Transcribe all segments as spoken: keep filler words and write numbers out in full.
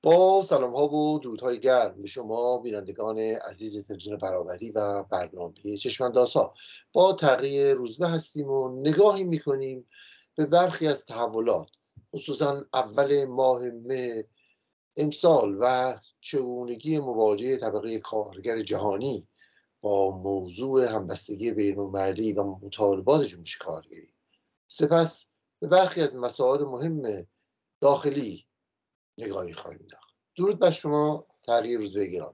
با سلام ها و درودهای گرم به شما بینندگان عزیز تلویزیون برابری و برنامه چشم‌اندازها. با تغییر روزمه هستیم و نگاهی میکنیم به برخی از تحولات، خصوصا اول ماه مه امسال و چگونگی مواجهه طبقه کارگر جهانی با موضوع همبستگی بین‌المللی و مطالبات جنبش کارگری. سپس به برخی از مسائل مهم داخلی نگاهی خواهیم داشت. درود بر شما تغییر روزمه گرامی.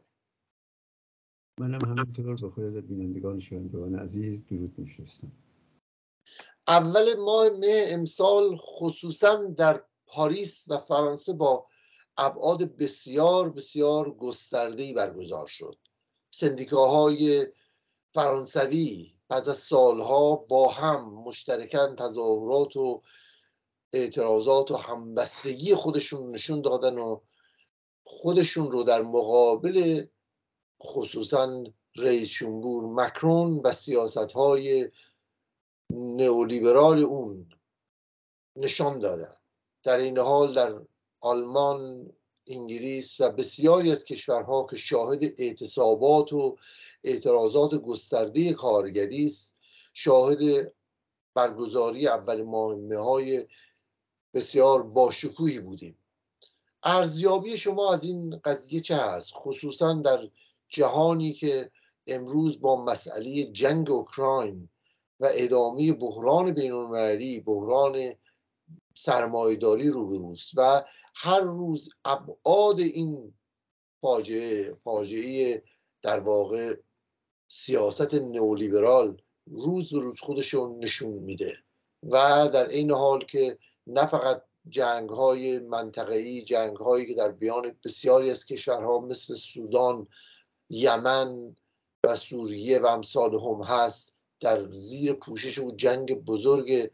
منم همینطور به خود بینندگان شنوندگان عزیز درود می‌فرستم. اول ماه مه امسال خصوصا در پاریس و فرانسه با ابعاد بسیار بسیار گسترده‌ای برگزار شد. سندیکاهای فرانسوی بعد از سالها با هم مشترکاً تظاهرات و اعتراضات و همبستگی خودشون نشون دادن و خودشون رو در مقابل خصوصا رئیس جمهور مکرون و سیاست‌های نئولیبرال اون نشان دادن. در این حال در آلمان، انگلیس و بسیاری از کشورها که شاهد اعتصابات و اعتراضات گسترده کارگری است، شاهد برگزاری اول ماه مه های بسیار باشکوهی بودیم. ارزیابی شما از این قضیه چه هست؟ خصوصا در جهانی که امروز با مسئله جنگ اوکراین و ادامه بحران بین‌المللی، بحران سرمایه‌داری روبروست و هر روز ابعاد این فاجعه فاجعه در واقع سیاست نئولیبرال روز به روز خودشون نشون میده و در این حال که نه فقط جنگ های منطقه‌ای، جنگ هایی که در بیان بسیاری از کشورها مثل سودان، یمن و سوریه و امثال هم هست، در زیر پوشش و جنگ بزرگ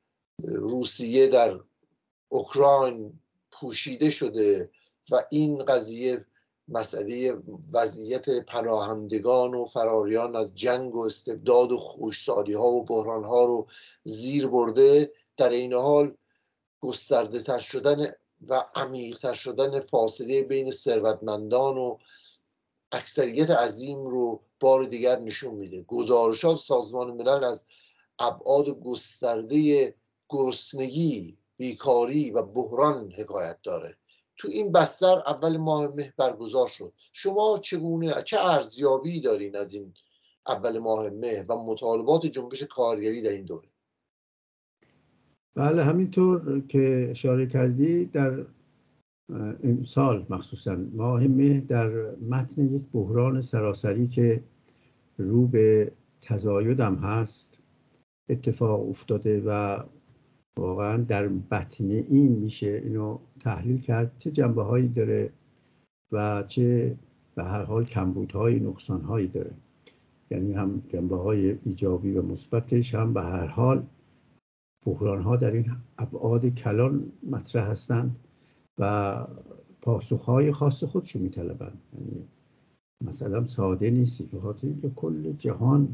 روسیه در اوکراین پوشیده شده و این قضیه مسئله وضعیت پناهندگان و فراریان از جنگ و استبداد و خشکسالی ها و بحران ها رو زیر برده. در این حال گسترده تر شدن و عمیق تر شدن فاصله بین ثروتمندان و اکثریت عظیم رو بار دیگر نشون میده. گزارشات سازمان ملل از ابعاد گسترده گرسنگی، بیکاری و بحران حکایت داره. تو این بستر اول ماه مه برگزار شد. شما چگونه چه ارزیابی دارین از این اول ماه مه و مطالبات جنبش کارگری در این دوره؟ بله، همینطور که اشاره کردی در امسال مخصوصا ماه مه در متن یک بحران سراسری که رو به تزاید هم هست اتفاق افتاده و واقعا در بطن این میشه اینو تحلیل کرد چه جنبه هایی داره و چه به هر حال کمبودهای نقصان هایی داره. یعنی هم جنبه های ایجابی و مثبتش، هم به هر حال بحران ها در این ابعاد کلان مطرح هستند و پاسخ های خاص خودشو میطلبند. یعنی مثلا ساده نیستی به خاطر اینکه کل جهان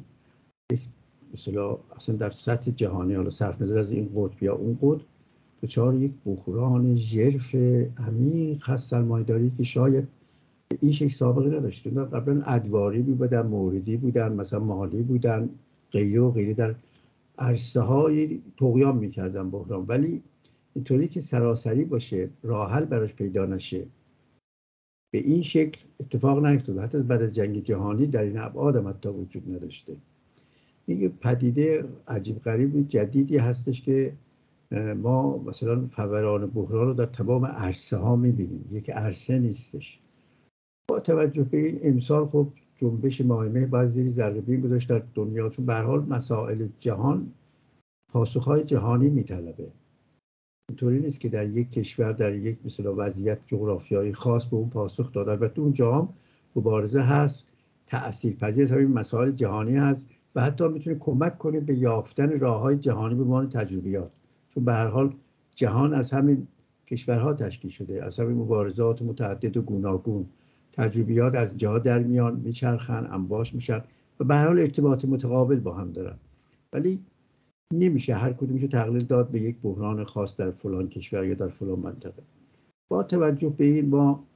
مثلا اصلا در سطح جهانی، حالا صرف نظر از این قطب یا اون قطب، دچار یک بحران ژرف عمیق هست سرمایه‌داری که شاید این شکل سابقه نداشته. قبلا ادواری بودن، موردی بودن، مثلا مالی بودن، غیره و غیره، در عرصه های طغیان میکردن بحران، ولی اینطوری که سراسری باشه، راه حل براش پیدا نشه، به این شکل اتفاق نیفتاده. حتی بعد از جنگ جهانی در این ابعاد هم حتی وجود نداشته. این پدیده عجیب غریب جدیدی هستش که ما مثلا فوران بحران رو در تمام عرصه ها میبینیم، یک عرصه نیستش. با توجه به این امسال خب جنبش ماه مه باید زیر ذره بین گذاشت در دنیا، چون به هر حال مسائل جهان پاسخهای جهانی میطلبه. اینطوری نیست که در یک کشور در یک مثلا وضعیت جغرافیایی خاص به اون پاسخ داد. البته اونجا هم مبارزه هست، تأثیرپذیر همین مسائل جهانی هست و حتی میتونه کمک کنه به یافتن راههای جهانی به عنوان تجربیات، چون به هر حال جهان از همین کشورها تشکیل شده، از همین مبارزات متعدد و گوناگون. تجربیات از جا در میان، میچرخن، انباش میشن و به هر حال ارتباط متقابل با هم دارن، ولی نمیشه هر کدومشو تقلیل داد به یک بحران خاص در فلان کشور یا در فلان منطقه. با توجه به این ما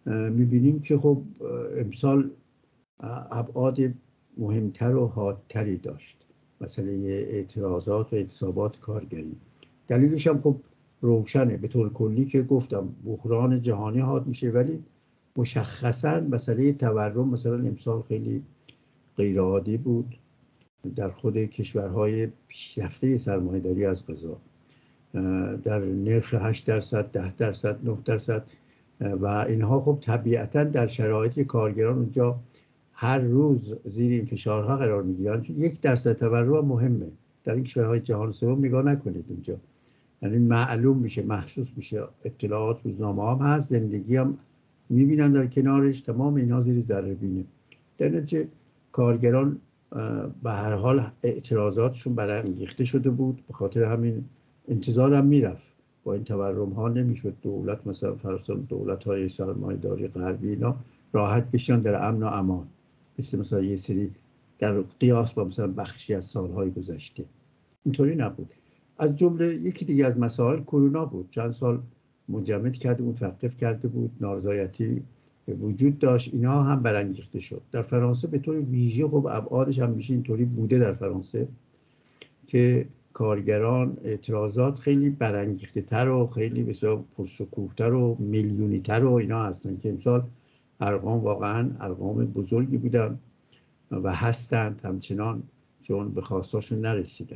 میبینیم که خب امسال ابعاد مهمتر و حادتری داشت، مسئله اعتراضات و اعتصابات کارگری. دلیلش هم خب روشنه، به طور کلی که گفتم بحران جهانی حاد میشه، ولی مشخصا مسئله تورم مثلا امسال خیلی غیرعادی بود در خود کشورهای پیشرفته سرمایه‌داری از قضا، در نرخ هشت درصد، ده درصد، نه درصد و اینها خب طبیعتا در شرایطی کارگران اونجا هر روز زیر این فشارها قرار میگیرن. یک درصد تورم مهمه در این کشورهای جهان سوم، نگاه نکنید اونجا، یعنی معلوم میشه، محسوس میشه، اطلاعات روزنامه هم هست، زندگی هم میبینن در کنارش، تمام اینها زیر ذره بینه. در نتیجه کارگران به هر حال اعتراضاتشون برانگیخته شده بود، به خاطر همین انتظار هم میرفت با این تورم ها نمیشد دولت مثلا فرضاً دولت های سرمایه‌داری غربی اینا راحت بشن در امن و امان، مثل مثلا یه سری در قیاس با مثلا بخشی از سالهای گذشته. اینطوری نبود. از جمله یکی دیگه از مسائل کرونا بود، چند سال منجمد کرده بود، متوقف کرده بود، نارضایتی وجود داشت، اینا هم برانگیخته شد. در فرانسه به طور ویژه خب ابعادش هم میشه اینطوری بوده در فرانسه که کارگران اعتراضات خیلی برانگیخته تر و خیلی بسیار پرشکوه تر و میلیونی تر و اینا هستن که امسال ارقام واقعا ارقام بزرگی بودن و هستند همچنان، چون به خواستاشون نرسیدن.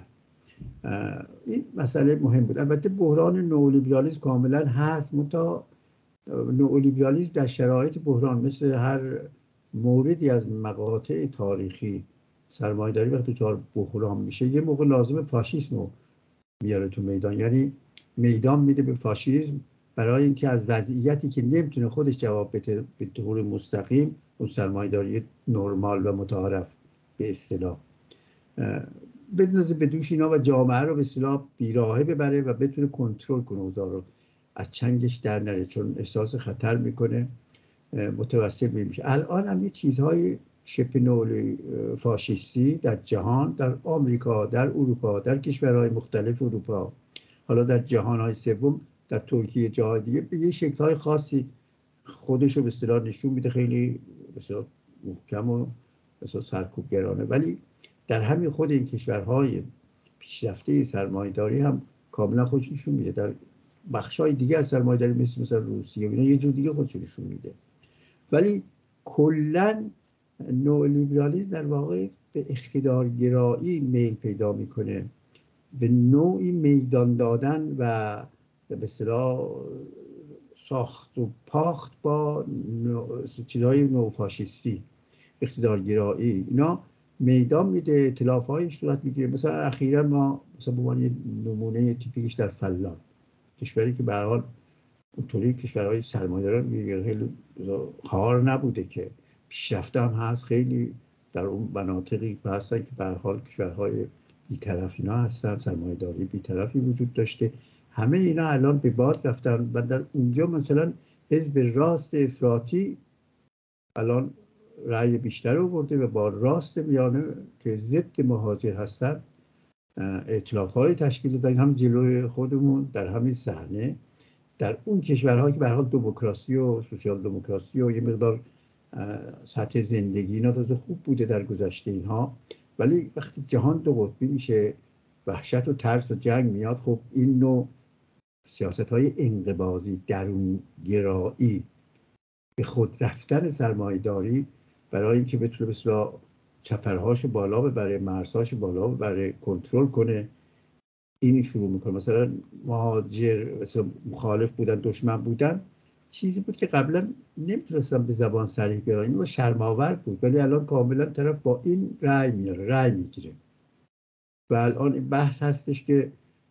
این مسئله مهم بود. البته بحران نئولیبرالیسم کاملا هست، منتها نئولیبرالیسم در شرایط بحران مثل هر موردی از مقاطع تاریخی سرمایه‌داری وقتی دچار بحران میشه یه موقع لازم فاشیسم رو بیاره تو میدان، یعنی میدان میده به فاشیسم برای اینکه از وضعیتی که نمیتونه خودش جواب بده به طور مستقیم، اون سرمایه‌داری نرمال و متعارف به اصطلاح بدونزه به دوش اینا و جامعه رو به اصطلاح بیراهه ببره و بتونه کنترل کنه اوضاع رو، از چنگش در نره، چون احساس خطر میکنه متوسل میشه. الان هم یه چیزهای شبه نئو فاشیستی در جهان، در آمریکا، در اروپا، در کشورهای مختلف اروپا، حالا در جهانهای سوم، در ترکیه، جاهای دیگه به یه شکل‌های خاصی خودشو به اصطلاح نشون میده، خیلی به اصطلاح محکم و به اصطلاح سرکوبگرانه، ولی در همین خود این کشورهای پیشرفته سرمایه‌داری هم کاملا خودش نشون میده. در بخش‌های دیگه از سرمایه‌داری مثل مثلا روسیه اینا یه جور دیگه خودش نشون میده. ولی کلاً نئولیبرالیسم در واقع به اقتدارگرایی میل پیدا میکنه، به نوعی میدان دادن و به اصطلاح ساخت و پاخت با چیزهای نوفاشیستی، اقتدارگرایی، اینا میدان میده، ائتلاف‌های صورت میگیره. مثلا اخیراً ما مثلا به عنوان نمونه تیپیکش در فنلاند، کشوری که به هر حال اونطوری کشورهای سرمایه‌دار خیلی خوار نبوده که پیشرفته هم هست، خیلی در اون مناطقی هستن که به هر حال کشورهای بی‌طرف اینا هستن، سرمایه‌داری بی‌طرفی وجود داشته، همه اینا الان به باد رفتن و در اونجا مثلا حزب راست افراطی الان رأی بیشتر آورده و با راست میانه که ضد مهاجر هستن ائتلاف‌های تشکیل دادن، هم جلوی خودمون در همین صحنه، در اون کشورهایی که به هر حال دموکراسی و سوسیال دموکراسی و یه مقدار سطح زندگی اینا تازه خوب بوده در گذشته اینها، ولی وقتی جهان دو قطبی میشه، وحشت و ترس و جنگ میاد، خب این نوع سیاست‌های انقباضی، درونگرایی، به خود رفتن سرمایه‌داری برای اینکه بتونه مثلا چپرهاشو بالا ببره، مرزهاشو بالا ببره، کنترل کنه، این شروع میکنه. مثلا مهاجر مثلا مخالف بودن، دشمن بودن، چیزی بود که قبلا نمیتونستم به زبان صریح بیارم و شرم‌آور بود، ولی الان کاملا طرف با این رأی میاره، رأی میگیره. و الان این بحث هستش که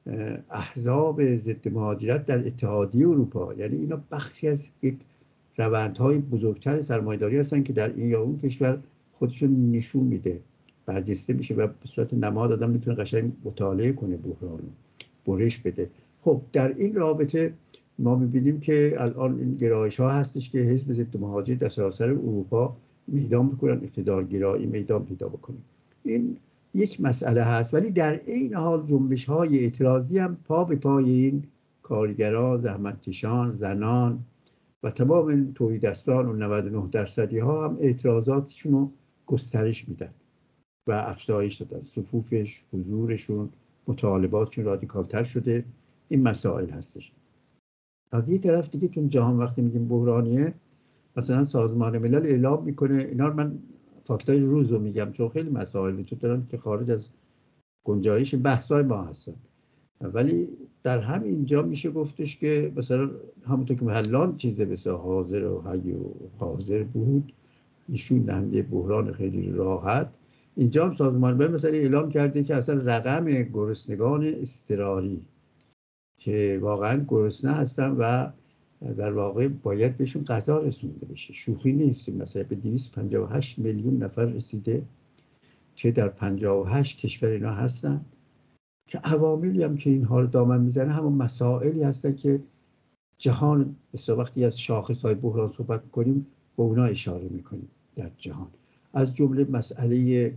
احزاب ضد مهاجرت در اتحادیه اروپا، یعنی اینا بخشی از یک روندهای بزرگتر سرمایه‌داری هستن که در این یا اون کشور خودشون نشون میده، برجسته میشه و به صورت نماد آدم میتونه قشنگ مطالعه کنه، بحران برش بده. خب در این رابطه ما میبینیم که الان این گرایش ها هستش که حزب ضد مهاجر در سراسر اروپا میدان بکنن، اقتدارگرایی میدان پیدا بکنه. این یک مسئله هست، ولی در این حال جنبش های اعتراضی هم پا به پای این کارگران، زحمتکشان، زنان و تمام این توحیدستان و نود و نه درصدی ها هم اعتراضاتشون رو گسترش میدن و افزایش دادن. صفوفش، حضورشون، مطالباتشون رادیکالتر شده. این مسائل هستش. از یک طرف دیگه چون جهان وقتی میگیم بحرانیه، مثلا سازمان ملل اعلام میکنه، اینا رو من فاکتای روز رو میگم چون خیلی مسائل وجود دارن که خارج از گنجایش بحثای ما هستن، ولی در همینجا میشه گفتش که مثلا همونطور که محلان چیزه بسیار حاضر و حی و حاضر بود، نشون دهنده بحران خیلی راحت. اینجا هم سازمان ملل مثلا اعلام کرده که اصلا رقم گرسنگان اضطراری که واقعا گرسنه هستن و در واقع باید بهشون غذا رسونده بشه، شوخی نیست. مثلا به دویست و پنجاه و هشت میلیون نفر رسیده که در پنجاه و هشت کشور اینا هستن، که عواملی هم که اینها رو دامن میزنه همون مسائلی هستن که جهان مثلا وقتی از شاخص‌های بحران صحبت می‌کنیم به اونا اشاره می‌کنیم در جهان. از جمله مسئله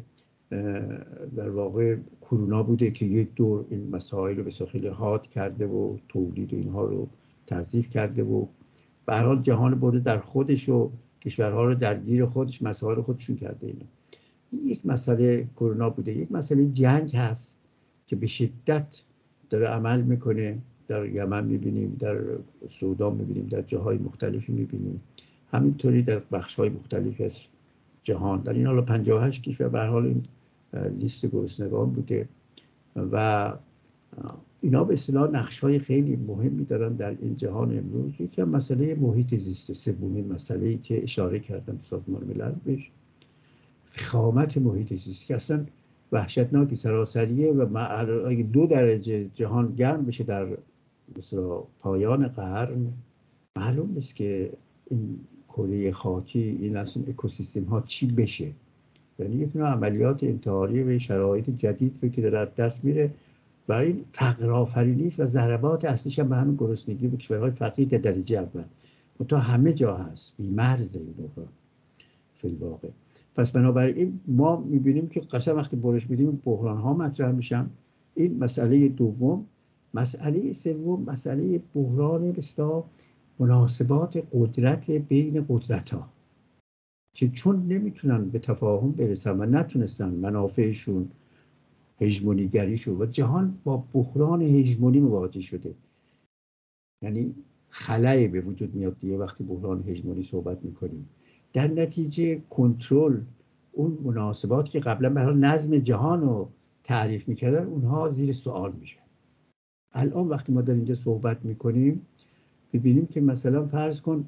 در واقع کرونا بوده که یک دور این مسائل رو بسیار خیلی حاد کرده و تولید اینها رو تضعیف کرده و به هر حال جهان برده در خودش و کشورها رو درگیر خودش مسائل خودشون کرده. اینا یک مسئله کرونا بوده. یک مسئله جنگ هست که به شدت داره عمل میکنه. در یمن میبینیم، در سودان میبینیم، در جاهای مختلفی میبینیم، همینطوری در بخش‌های مختلفی از جهان. در این حالا پنجاه و هشت کشور به هر حال این لیست گرسنگان بوده و اینا به اصطلاح نقش‌های خیلی مهمی دارن در این جهان امروز. یکی هم مسئله محیط زیست، سومین مسئله‌ای که اشاره کردم سازمان ملل بهش، فخامت محیط زیست که اصلا وحشتناک سراسریه و اگه دو درجه جهان گرم بشه در مثلا پایان قرن، معلوم نیست که این کره خاکی، این اصلا اکوسیستم ها چی بشه. یعنی یک نوع عملیات انتحاری و شرایط جدید رو که داره از دست میره و این فقر آفرینی است و ضربات اصلیش هم به همین گرسنگی به کشورهای فقیر در درجه اول تا همه جا هست، بی‌مرز این بحران فی الواقع. پس بنابراین ما میبینیم که قشنگ وقتی برش میدیم بحران ها مطرح میشن. این مسئله دوم. مسئله سوم مسئله بحران بسیار مناسبات قدرت بین قدرت ها که چون نمیتونن به تفاهم برسن و نتونستن منافعشون، هژمونیگریشون و جهان با بحران هژمونی مواجه شده. یعنی خلأ به وجود میاد دیگه وقتی بحران هژمونی صحبت میکنیم. در نتیجه کنترل اون مناسبات که قبلا به نظم جهان رو تعریف میکردن اونها زیر سوال میشن. الان وقتی ما در اینجا صحبت میکنیم ببینیم که مثلا فرض کن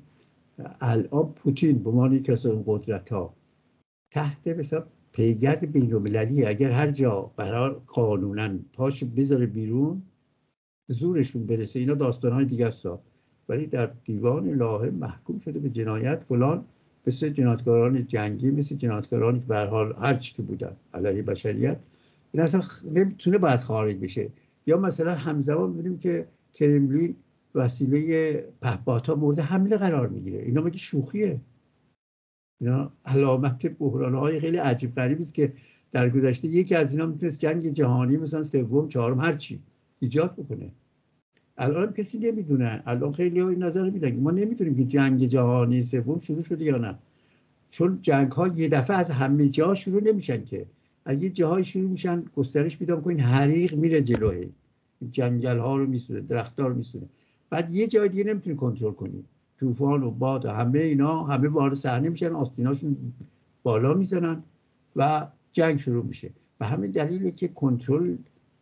الان پوتین به عنوان یکی از اون قدرت ها تحت مثلا پیگرد بین‌المللی، اگر هر جا برای قانونا پاش بذاره بیرون زورشون برسه، اینا داستانهای دیگه است، ولی در دیوان لاهه محکوم شده به جنایت فلان، مثل جنایتکاران جنگی، مثل جنایتکارانی که به هر حال هر چی که بودن علیه بشریت، این اصلا نمیتونه باید خارج بشه. یا مثلا همزمان می‌بینیم که کرملین وسیله پهپادها مورد حمله قرار میگیره. اینا مگه شوخیه؟ اینا علامت بحران‌های خیلی عجیب غریبی است که در گذشته یکی از اینا میتونست جنگ جهانی مثلا سوم، چهارم، هر چی ایجاد بکنه. الان کسی نمیدونه. الان خیلی این نظر میدن ما نمیدونیم که جنگ جهانی سوم شروع شده یا نه، چون جنگ ها یه دفعه از همه جا شروع نمیشن که از یه جاهای شروع میشن گسترش پیدا میکنن، حریق میره جلوه، جنگل ها رو میسونه، درخت ها رو میسونه، بعد یه جای دیگه نمیتونی کنترل کنی، طوفان و باد و همه اینا همه وارد صحنه میشن، آستیناشون بالا میزنن و جنگ شروع میشه. و همین دلیله که کنترل،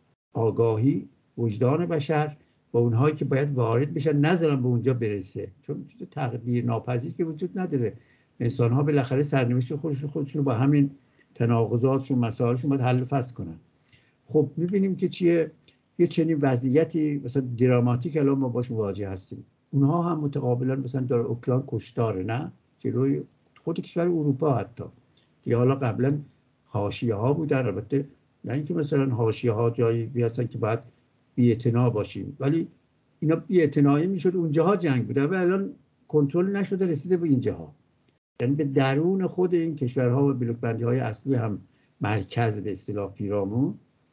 آگاهی، وجدان بشر و اونهایی که باید وارد بشن نذارن به اونجا برسه، چون تقدیر ناپذیر که وجود نداره. انسان ها بالاخره سرنوشت خودشون خودشون با همین تناقضاتشون، مسائلشون باید حل و فصل کنن. خب میبینیم که چیه، یه چنین وضعیتی مثلا دراماتیک الان ما باش مواجه هستیم. اونها هم متقابلا مثلا در اوکراین کشتاره، نه جلوی خود کشور اروپا حتی دیگه. حالا قبلا حاشیه ها بودن، البته نه اینکه مثلا حاشیه ها جایی بیاستن که باید بی‌اعتنا باشیم، ولی اینا بی‌اعتنایی میشد اونجاها جنگ بوده و الان کنترل نشده رسیده به اینجاها. یعنی به درون خود این کشورها و بلوک‌بندی های اصلی هم مرکز به اصطلاح پیرامون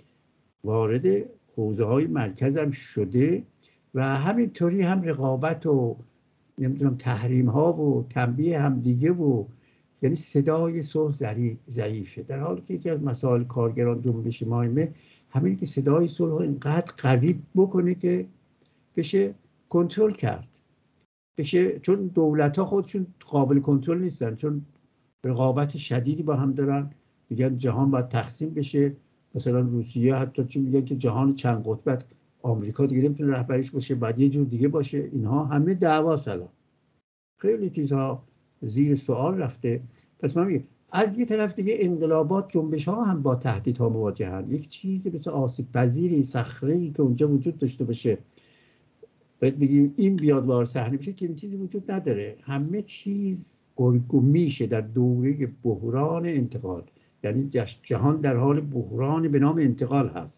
وارد حوزه های مرکز هم شده و همینطوری هم رقابت و نمیدونم تحریم ها و تنبیه هم دیگه و یعنی صدای صلح ضعیفه، در حالی که یکی از مسائل کارگران جنبش مایمه همین که صدای صلح رو اینقدر قوی بکنه که بشه کنترل کرد، بشه، چون دولت ها خودشون قابل کنترل نیستن، چون رقابت شدیدی با هم دارن، میگن جهان باید تقسیم بشه، مثلا روسیه حتی چی میگن که جهان چند قطبت، آمریکا دیگه نمیتونه رهبریش باشه، بعد یه جور دیگه باشه، اینها همه دعوا سلام، خیلی چیزها زیر سوال رفته. پس من میگم از یه طرف دیگه انقلابات، جنبش ها هم با تهدیدها مواجهن. یک چیزی مثل آسیب پذیری، صخره‌ای که اونجا وجود داشته باشه باید بگیم این بیاد وارد صحنه بشه، که این چیزی وجود نداره. همه چیز گرگ و میشه در دوره بحران انتقال، یعنی جهان در حال بحران به نام انتقال هست.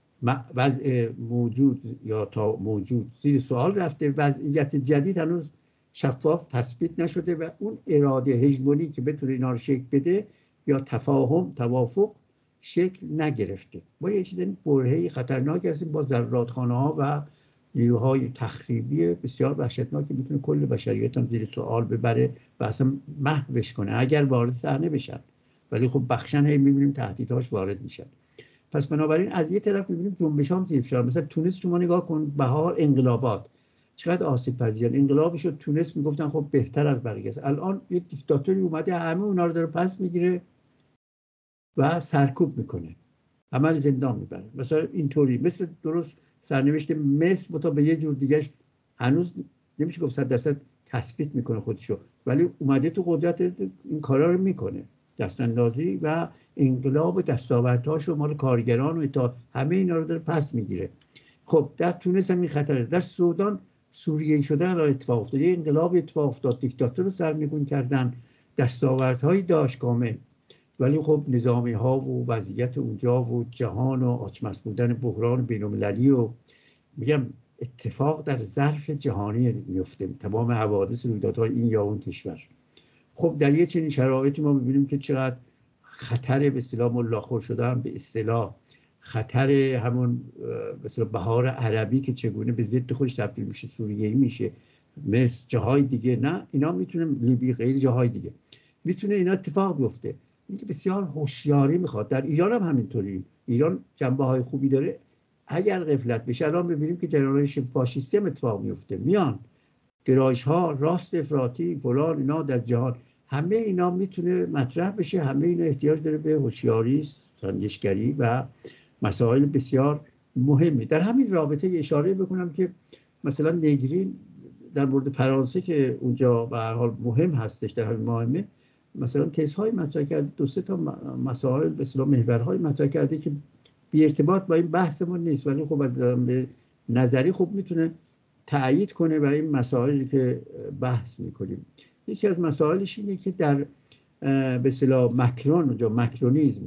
وضع موجود یا تا موجود زیر سوال رفته، وضعیت جدید هنوز شفاف تثبیت نشده و اون اراده هژمونی که بتونه اینا رو شکل بده یا تفاهم توافق شکل نگرفته. ما یه چیز برهه‌ای خطرناک هستیم با ذراتخانه ها و نیروهای تخریبی بسیار وحشتناکی، میتونه کل بشریت هم زیر سوال ببره و اصلا محوش کنه اگر وارد صحنه بشن. ولی خب بخشن هی میبینیم تهدیدهاش وارد میشن. پس بنابراین از یه طرف میبینیم جنبش هم زیر فشار، مثلا تونس شما نگاه کن، بهار انقلابات چقدر آسیب پذیرن. انقلابی شد تونس، میگفتن خب بهتر از بقیه است، الان یه دیکتاتوری اومده همه اونا رو داره پس میگیره و سرکوب میکنه، عمل زندان میبره. مثلا اینطوری مثل درست سرنوشت مصر متا به یه جور دیگهش هنوز نمیشه گفت صد درصد تثبیت میکنه خودشو، ولی اومده تو قدرت این کارا رو میکنه، دستاندازی و انقلاب دستاوردهاشو مال کارگران و تا همه اینا رو داره پس میگیره. خب در تونس هم این خطره، در سودان سوریه شدن را اتفاق افتاد، یه انقلاب اتفاق افتاد، دیکتاتور رو سرنگون کردن، دستاوردهایی داشت کامل، ولی خب نظامی ها و وضعیت اونجا و جهان و آچمز بودن بحران بین‌المللی و میگم اتفاق در ظرف جهانی میفته، تمام حوادث رویدادهای این یا اون کشور. خب در یه چنین شرایطی ما میبینیم که چقدر خطر به اصطلاح ملاخور شدن، به اصطلاح خطر همون به اصطلاح بهار عربی که چگونه به ضد خودش تبدیل میشه، سوریه‌ای میشه، مثل جاهای دیگه، نه اینا میتونه لیبی، غیر جاهای دیگه میتونه اینا اتفاق بیفته. این که بسیار هوشیاری میخواد. در ایران هم همینطوری، ایران جنبه های خوبی داره، اگر غفلت بشه الان ببینیم که جریان‌های فاشیستی هم اتفاق میفته، میان گرایش ها راست افراطی فلان اینا در جهان، همه اینا میتونه مطرح بشه، همه اینا احتیاج داره به هوشیاری، سنجشگری و مسائل بسیار مهمی. در همین رابطه اشاره بکنم که مثلا نگرین در مورد فرانسه که اونجا به هر حال مهم هستش در همین مهمه، مثلا تزهای مطرح کرده، دو سه تا مسائل به اصطلاح محورهای مطرح کرده که بی ارتباط با این بحثمون نیست، ولی خب از به نظری خوب میتونه تأیید کنه برای این مسائلی که بحث میکنیم. یکی از مسائلش اینه که در به اصطلاح مکرون اونجا مکرونیسم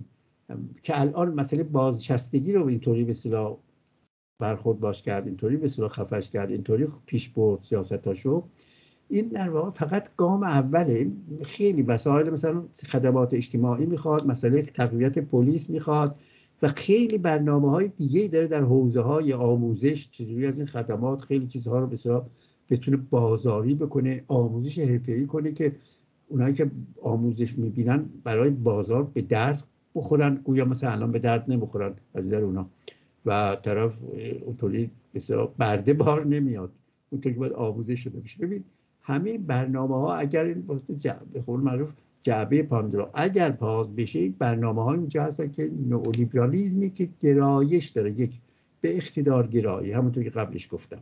که الان مسئله بازنشستگی رو اینطوری به اصطلاح برخورد باش کرد، اینطوری به اصطلاح خفش کرد، اینطوری پیش برد سیاستاشو، این در واقع فقط گام اوله. خیلی مسائل مثلا خدمات اجتماعی میخواد، مسئله تقویت پلیس میخواد و خیلی برنامه‌های دیگه‌ای داره در حوزه‌های آموزش، چجوری از این خدمات خیلی چیزها رو به اصطلاح بتونه بازاری بکنه، آموزش حرفه‌ای کنه که اونایی که آموزش میبینن برای بازار به درد بخورن، گویا مثلا الان به درد نمیخورن از در اونا و طرف اونطوری بسیار برده بار نمیاد، اونطوری باید آموزش شده بشه. ببین همه برنامه ها اگر این به قول معروف جعبه پاندورا اگر باز بشه، این برنامه ها اینجا هستن که نئولیبرالیسمی که گرایش داره یک به اقتدار گرایی، همونطور که قبلش گفتم،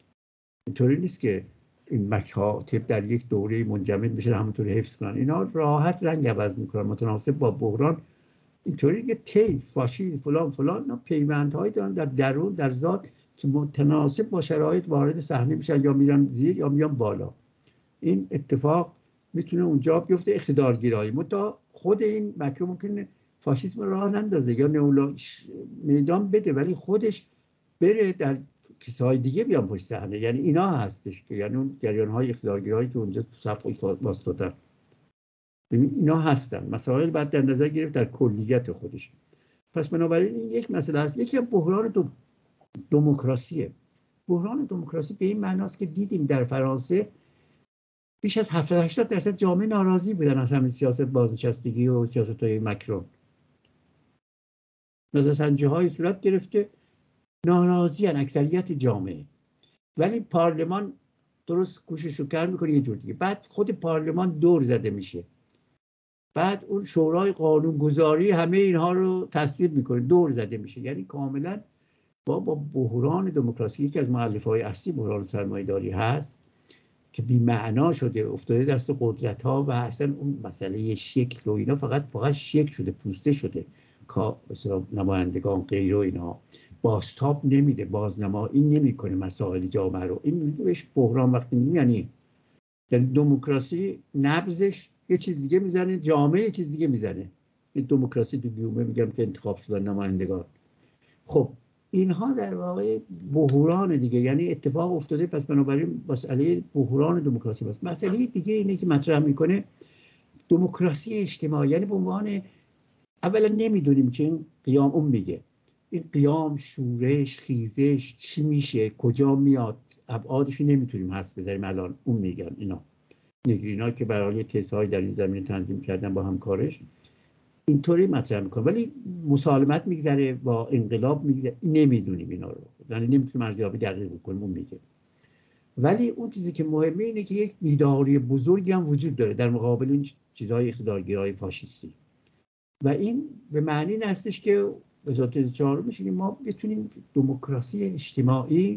اینطوری نیست که این مکاتب در یک دوره منجمد بشه همونطوری حفظ کنن، اینا راحت رنگ عوض میکنن متناسب با بحران. اینطوری که تی فاشی فلان فلان اینا پیوندهایی دارن در درون در ذات که متناسب با شرایط وارد صحنه میشن، یا میرن زیر یا میان بالا. این اتفاق میتونه اونجا بیفته، اقتدار گرایی. متا خود این مکرون ممکنه فاشیسم راه نندازه یا نئولا میدان بده، ولی خودش بره در کسای دیگه بیان پشت صحنه. یعنی اینا هستش که یعنی اون جریان‌های اقتدارگرایی که اونجا صف واسطه اینا هستن. مسائل بعد در نظر گرفت در کلیت خودش. پس بنابراین این یک مسئله است. یکی بحران دو دموکراسیه. بحران دموکراسی به این معناست که دیدیم در فرانسه بیش از هفتاد هشتاد درصد جامعه ناراضی بودن از همین سیاست بازنشستگی و سیاست‌های مکرون. نظرسنجی‌های صورت گرفته، ناراضیان اکثریت جامعه، ولی پارلمان درست گوشش رو کر میکنه یه جور دیگه. بعد خود پارلمان دور زده میشه، بعد اون شورای قانونگذاری همه اینها رو تصویب میکنه، دور زده میشه. یعنی کاملا با با بحران دموکراسی، یکی از مؤلفه‌های اصلی بحران سرمایه‌داری هست که بی معنا شده، افتاده دست قدرت ها و اصلا اون مسئله شکل و اینا فقط فقط شکل شده، پوسته شده، که مثلا نمایندگان غیر و اینا بازتاب نمیده، بازنمایی نمیکنه مسائل جامعه رو. این بهش بحران وقتی میگیم یعنی یعنی دموکراسی نبضش یه چیز دیگه میزنه، جامعه یه چیز دیگه میزنه. این دموکراسی دو گیومه میگم که انتخاب شدن نمایندگان. خب اینها در واقع بحران دیگه، یعنی اتفاق افتاده. پس بنابراین مسئله بحران دموکراسی است. مسئله دیگه اینه که مطرح میکنه دموکراسی اجتماعی، یعنی به عنوان اولا نمیدونیم که این قیام، اون میگه این قیام، شورش، خیزش چی میشه، کجا میاد، ابعادش نمیتونیم حدس بزنیم الان. اون میگن اینا نگرینا که برای تزهای در این زمینه تنظیم کردن با همکارش اینطوری مطرح میکنه، ولی مسالمت میگذره با انقلاب میگذره، نمیدونیم اینا رو، یعنی نمیتونیم ارزیابی دقیق بکنیم. اون میگه ولی اون چیزی که مهمه اینه که یک بیداری بزرگی هم وجود داره در مقابل این چیزهای اقتدارگرای فاشیستی و این به معنی این هستش که وزارت چهارم میشه که ما بتونیم دموکراسی اجتماعی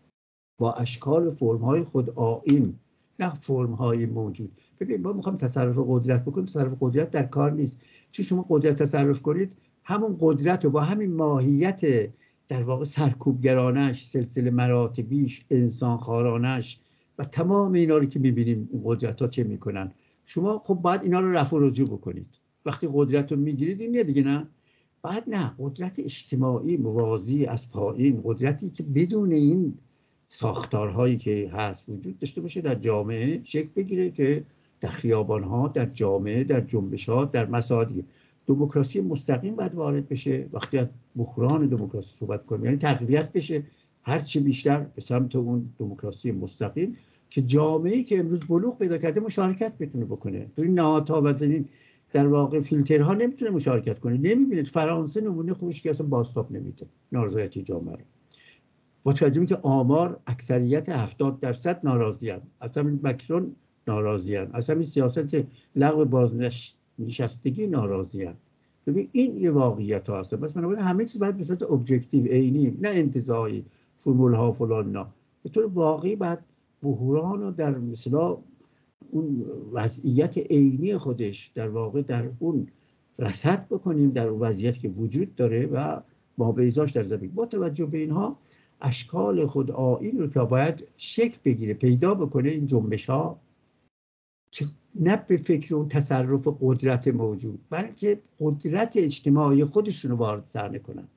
با اشکال و فرم‌های خود آیین، نه فرم‌های موجود. ببین ما میخوام تصرف قدرت بکنیم، تصرف قدرت در کار نیست. چون شما قدرت تصرف کنید، همون قدرت رو با همین ماهیت در واقع سرکوبگرانش، سلسله مراتبیش، انسانخوارانش و تمام اینا رو که میبینیم این قدرت ها چه میکنن، شما خب باید اینا رو رفع و رجوع بکنید. وقتی قدرت رو میگیرید این دیگه نه، بعد نه، قدرت اجتماعی موازی از پایین، قدرتی که بدون این ساختارهایی که هست وجود داشته باشه در جامعه، شکل بگیره که در خیابانها، در جامعه، در جنبش‌ها، در مساعی دموکراسی مستقیم باید وارد بشه. وقتی از بحران دموکراسی صحبت کنیم یعنی تقویت بشه هر چی بیشتر به سمت اون دموکراسی مستقیم که جامعه‌ای که امروز بلوغ پیدا کرده مشارکت بتونه بکنه. تو این نهادها و در واقع فیلترها نمیتونه مشارکت کنه. نمیبینید فرانسه نمونه خوبش که اصلا بازتاب نمیده نارضایتی جامعه رو، با توجه به که آمار اکثریت هفتاد درصد ناراضیان، اصلا مکرون ناراضیان، اصلا سیاست لغو بازنشستگی ناراضیان. ببین این یه واقعیت ها هست. بس بنابراین همه چیز باید به صورت ابجکتیو، عینی، نه انتزاعی، فرمول ها فلان، نه به طور واقعی بعد بحران رو در مثلا اون وضعیت عینی خودش در واقع در اون رصد بکنیم، در اون وضعیت که وجود داره و ما بیزاش در زمین. با توجه به اینها اشکال خود آیین رو که باید شکل بگیره، پیدا بکنه این جنبش ها، که نه به فکر اون تصرف قدرت موجود بلکه قدرت اجتماعی خودشون رو وارد صحنه کنن.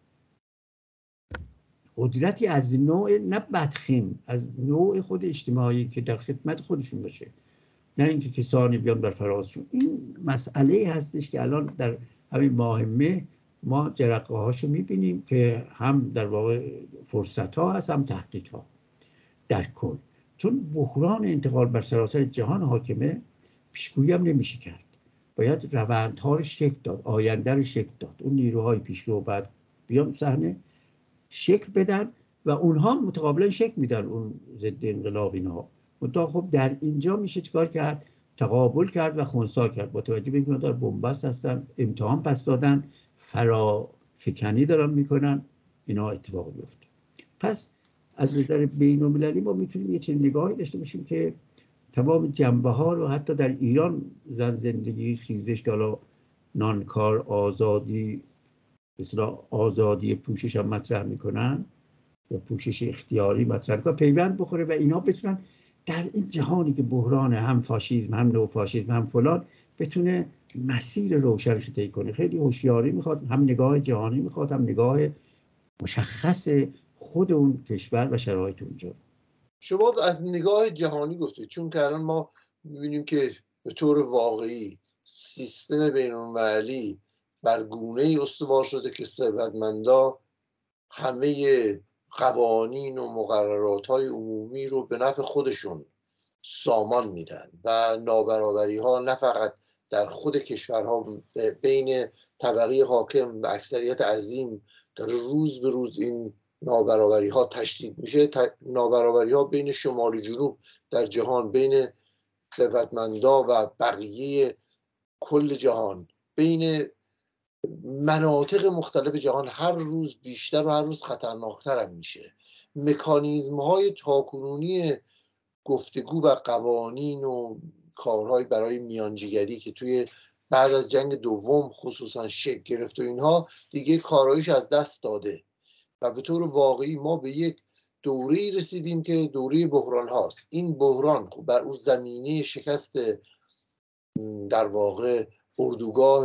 قدرتی از نوع نه بدخیم، از نوع خود اجتماعی که در خدمت خودشون باشه، نه اینکه کسانی بیان بر فرازشون. این مسئله هستش که الان در همین ماه مه ما جرقه هاشو میبینیم که هم در واقع فرصت ها هست هم تحقیق ها در کل. چون بحران انتقال بر سراسر جهان حاکمه، پیشگویی هم نمیشه کرد. باید روندها رو شکل داد، آینده رو شکل داد. اون نیروهای پیشرو بعد بیان صحنه شکل بدن و اونها متقابلا شکل میدن اون ضد انقلاب اینها. منتها خب در اینجا میشه چیکار کرد؟ تقابل کرد و خنثی کرد. با توجه به اینکه دار بن‌بست هستن، امتحان پس دادن، فرافکنی دارن میکنن، اینا اتفاق بیفته. پس از نظر بین‌المللی ما میتونیم یه چنین نگاهی داشته باشیم که تمام جنبه ها رو حتی در ایران، زن زندگی، خیزش، حالا نانکار، آزادی، مثلا آزادی پوشش هم مطرح میکنن یا پوشش اختیاری مطرح میکنن، پیوند بخوره و اینا بتونن در این جهانی که بحران هم فاشیسم، هم نو فاشیسم، هم فلان، بتونه مسیر روشنش رو طی کنه. خیلی هوشیاری میخواد، هم نگاه جهانی میخواد، هم نگاه مشخص خود اون کشور و شرایط اونجا. شما از نگاه جهانی گفتید، چون که الان ما میبینیم که به طور واقعی سیستم بین‌المللی بر گونه‌ای استوار شده که ثروتمندا همه قوانین و مقررات های عمومی رو به نفع خودشون سامان میدن و نابرابری ها نه فقط در خود کشورها بین طبقه حاکم و اکثریت عظیم در روز به روز این نابرابری ها تشدید میشه، نابرابری ها بین شمال و جنوب در جهان، بین ثروتمندا و بقیه کل جهان، بین مناطق مختلف جهان هر روز بیشتر و هر روز خطرناکتر هم میشه. مکانیزم های تاکنونی گفتگو و قوانین و کارهای برای میانجیگری که توی بعد از جنگ دوم خصوصا شکل گرفت و اینها دیگه کارایش از دست داده و به طور واقعی ما به یک دوره‌ای رسیدیم که دوره بحران هاست. این بحران خب بر اون زمینه شکست در واقع اردوگاه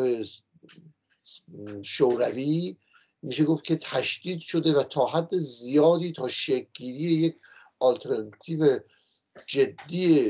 شوروی میشه گفت که تشدید شده و تا حد زیادی تا شکل‌گیری یک آلترناتیو جدی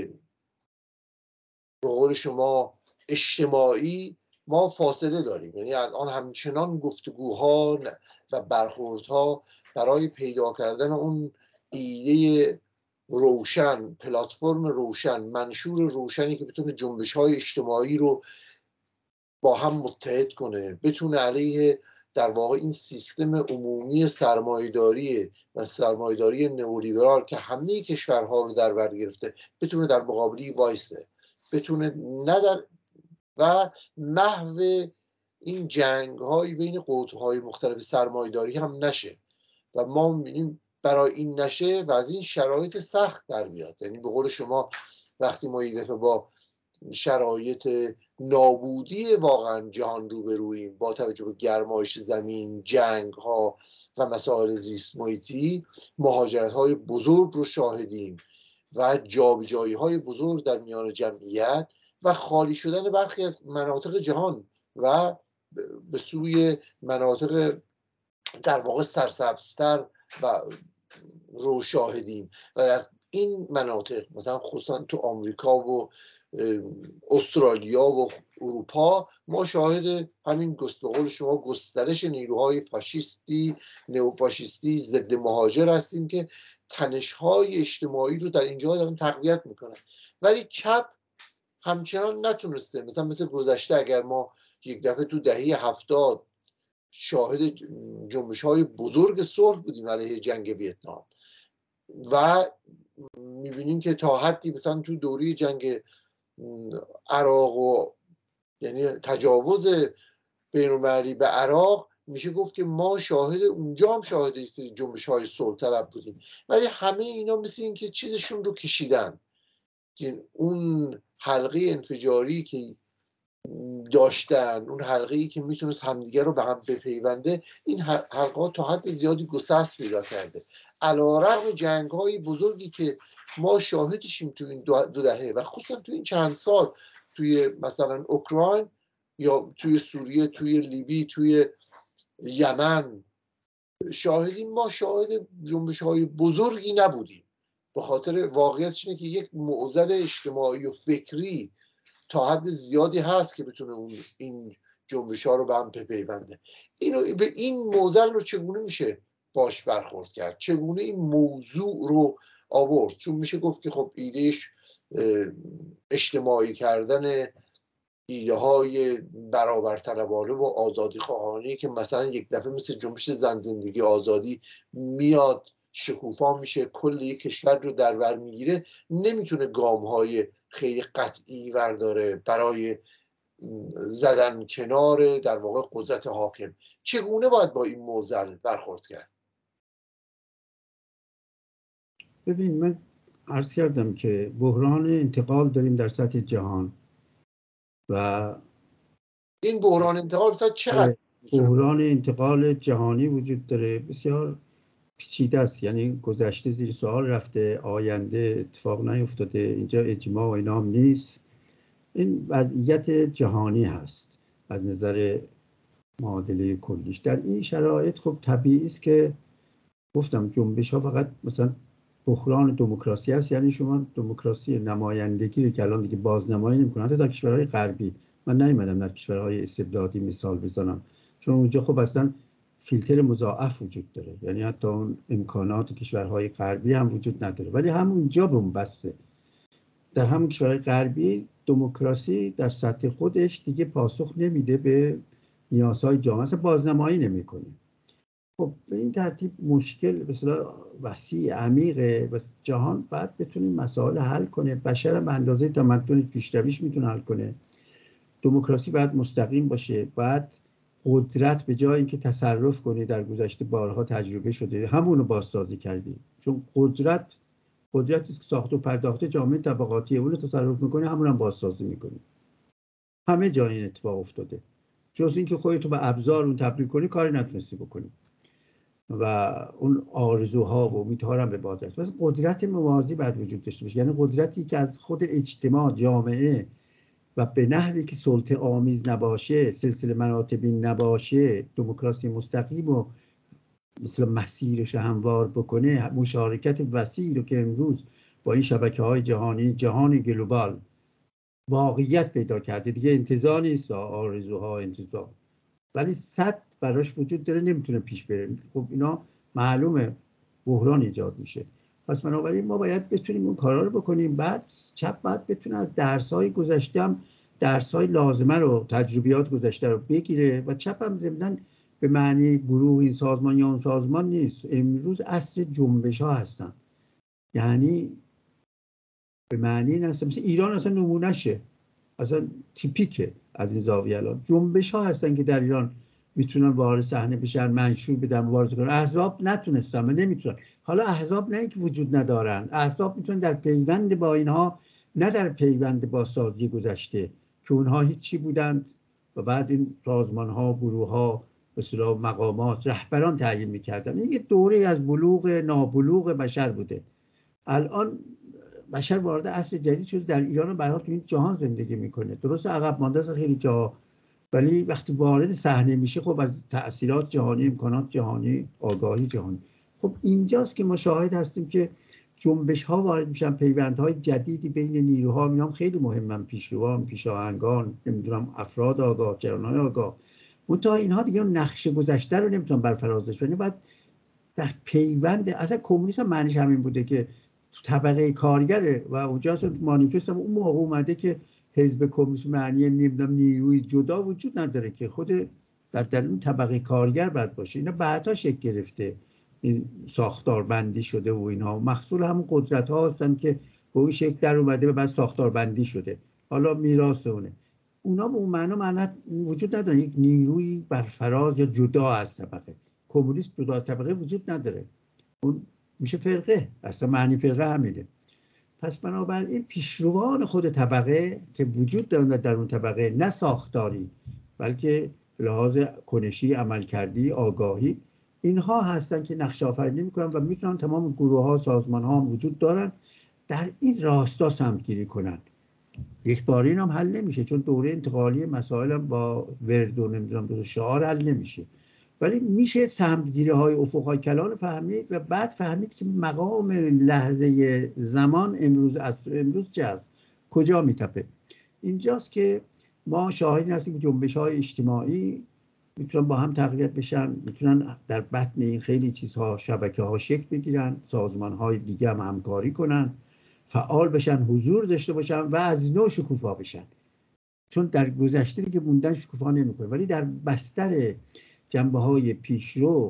به قول شما اجتماعی ما فاصله داریم. یعنی الان همچنان گفتگوها و برخوردها برای پیدا کردن اون ایده روشن، پلتفرم روشن، منشور روشنی که بتونه جنبش‌های اجتماعی رو با هم متحد کنه، بتونه علیه در واقع این سیستم عمومی سرمایه‌داری و سرمایه‌داری نئولیبرال که همه کشورها رو در بر گرفته بتونه در مقابلی وایسته، بتونه نه در و محو این جنگ‌های بین قطب‌های مختلف سرمایه‌داری هم نشه و ما می‌بینیم برای این نشه و از این شرایط سخت در بیاد. یعنی به قول شما وقتی ما یه دفعه با شرایط نابودی واقعا جهان روبروییم با توجه به گرمایش زمین، جنگ ها و مسائل زیست محیطی، مهاجرت های بزرگ رو شاهدیم و جابجایی های بزرگ در میان جمعیت و خالی شدن برخی از مناطق جهان و به سوی مناطق در واقع سرسبزتر و رو شاهدیم و در این مناطق مثلا خصوصا تو آمریکا و استرالیا و اروپا ما شاهد همین به قول شما گسترش نیروهای فاشیستی، نئوفاشیستی ضد مهاجر هستیم که تنش‌های اجتماعی رو در اینجا دارن تقویت میکنن. ولی چپ همچنان نتونسته، مثلا مثل گذشته اگر ما یک دفعه تو دهه هفتاد شاهد جنبش‌های بزرگ صلح بودیم علیه جنگ ویتنام و میبینیم که تا حدی مثلا تو دوره جنگ عراق و یعنی تجاوز بین‌المللی به عراق میشه گفت که ما شاهد اونجا هم شاهد جنبش های صلح طلب بودیم، ولی همه اینا مثل این که چیزشون رو کشیدن که اون حلقه انفجاری که داشتن، اون حلقه ای که میتونست همدیگه رو به هم بپیونده، این حلقه تا حد زیادی گسست پیدا کرده علیرغم جنگ های بزرگی که ما شاهدشیم تو این دو دهه و خصوصا تو این چند سال توی مثلا اوکراین یا توی سوریه، توی لیبی، توی یمن شاهدیم. ما شاهد جنبش های بزرگی نبودیم به خاطر واقعیتش اینه که یک معضل اجتماعی و فکری تا حد زیادی هست که بتونه اون این جنبش ها رو به هم پیونده. اینو به این معضل رو چگونه میشه باش برخورد کرد، چگونه این موضوع رو آورد؟ چون میشه گفت که خب ایدهش اجتماعی کردن ایده های برابرطلبانه و آزادی خواهانه که مثلا یک دفعه مثل جنبش زن زندگی آزادی میاد شکوفا میشه کل یک کشور رو در بر میگیره، نمیتونه گام های خیلی قطعی ورداره برای زدن کنار در واقع قدرت حاکم. چگونه باید با این معضل برخورد کرد؟ ببین، من عرض کردم که بحران انتقال داریم در سطح جهان و این بحران انتقال مثلا چقدر بحران انتقال جهانی وجود داره، بسیار پیچیده است. یعنی گذشته زیر سوال رفته، آینده اتفاق نیفتاده، اینجا اجماع و اینا هم نیست. این وضعیت جهانی هست از نظر معادله کلیش. در این شرایط خب طبیعی است که گفتم جنبش ها فقط مثلا بحران دموکراسی است، یعنی شما دموکراسی نمایندگی رو که الان دیگه بازنمایی نمی‌کنن. حتی در کشورهای غربی، من نیومدم در کشورهای استبدادی مثال بزنم، چون اونجا خب اصلا فیلتر مضاعف وجود داره، یعنی حتی اون امکانات کشورهای غربی هم وجود نداره، ولی همونجا بنبسته. در همون کشورهای غربی دموکراسی در سطح خودش دیگه پاسخ نمیده به نیازهای جامعه، اصلا بازنمایی نمیکنه. خب به این ترتیب مشکل به اصطلاح وسیع عمیقه و جهان باید بتونه مسائل حل کنه. بشر به اندازه تمدن پیشرویش میتونه حل کنه. دموکراسی باید مستقیم باشه، باید قدرت به جای اینکه تصرف کنه در گذشته بارها تجربه شده همونو بازسازی کردی، چون قدرت قدرتی که ساخت و پرداخته جامعه طبقاتی اون رو تصرف میکنه، همون هم بازسازی میکنه. همه جای این اتفاق افتاده، جز اینکه خودتو به ابزار اون تبدیل کنی کاری نتونستی بکنی و اون آرزوها و امیدها هم به باد رفت. مثلا قدرت موازی باید وجود داشته باشه، یعنی قدرتی که از خود اجتماع، جامعه و به نحوی که سلطه آمیز نباشه، سلسله مراتبی نباشه، دموکراسی مستقیم و مثلا مسیرش هموار بکنه. مشارکت وسیعی رو که امروز با این شبکه‌های جهانی، جهان گلوبال واقعیت پیدا کرده، دیگه انتزاع نیست، آرزوها انتزاع، ولی صد براش وجود داره، نمیتونه پیش بره. خب اینا معلومه بحران ایجاد میشه. پس بنابراین ما باید بتونیم اون کارا رو بکنیم. بعد چپ باید بتونه از درس‌های گذشته هم درس‌های لازمه رو، تجربیات گذشته رو بگیره و چپ هم ضمناً به معنی گروه این سازمان یا اون سازمان نیست. امروز عصر جنبش‌ها هستن، یعنی به معنی این هست مثل ایران اصلا نمونهشه، اصلا تیپیکه از این زاویه. الان جنبش‌ها هستن که در ایران میتونن وارد صحنه بشن، منشور بدن، مبارزه کنن. احزاب نتونستن و نمیتونن. حالا احزاب نه اینکه وجود ندارن، احزاب میتونن در پیوند با اینها، نه در پیوند با سازی گذشته که اونها هیچی بودند و بعد این سازمان‌ها، گروه‌ها، به اصطلاح مقامات، رهبران تعیین می‌کردن. این یه دوره از بلوغ نابلوغ بشر بوده. الان بشر وارد عصر جدید شده، در ایران و برای تو این جهان زندگی میکنه. درست عقب مانده است خیلی جا، ولی وقتی وارد صحنه میشه خب از تأثیرات جهانی، امکانات جهانی، آگاهی جهانی، خب اینجاست که ما شاهد هستیم که جنبش ها وارد میشن، پیوندهای جدیدی بین نیروها. میام خیلی مهمن، پیشروان، پیشاهنگان، نمیدونم افراد آگاه، جرانهای آگاه. منتها اینها دیگه نقش گذشته رو نمیتونن برفرازش کنن. بعد در پیوند، اصلا کمونیسم معنیش همین بوده که طبقه کارگره و اونجا اصلا مانیفست هم اون موقع اومده که حزب کمونیست معنی نمیدونم نیروی جدا وجود نداره که خود در درون طبقه کارگر باید باشه. اینا بعدا شکل گرفته، این ساختار بندی شده و اینها محصول همون قدرت ها هستن که به اون شکل در اومده و بعد ساختار بندی شده. حالا میراث اونه. اونا به اون معنا معنا وجود نداره یک نیروی برفراز یا جدا از طبقه. کمونیست جدا از طبقه وجود نداره، اون میشه فرقه، اصلا معنی فرقه همینه. پس بنابراین پیشروان خود طبقه که وجود دارن در اون طبقه، نه ساختاری بلکه لحاظ کنشی، عملکردی، آگاهی، اینها هستن که نقش آفرینی میکنن و میتونن تمام گروه ها، سازمان ها هم وجود دارن در این راستا سمتگیری کنن. یک باری این هم حل نمیشه، چون دوره انتقالی مسائل هم با ورد و نمیدونم دو شعار حل نمیشه، ولی میشه سمتگیری های افقهای کلان فهمید و بعد فهمید که مقام لحظه زمان امروز، عصر امروز چه است، کجا میتپه. اینجاست که ما شاهد هستیم که جنبش های اجتماعی میتونن با هم تقویت بشن، میتونن در بطن این خیلی چیزها، شبکه ها شکل بگیرن، سازمان های دیگه هم همکاری کنن، فعال بشن، حضور داشته باشن و از نوع شکوفا بشن. چون در گذشته دیگه موندن شکوفا نمیکنه، ولی در بستر جنبه های پیشرو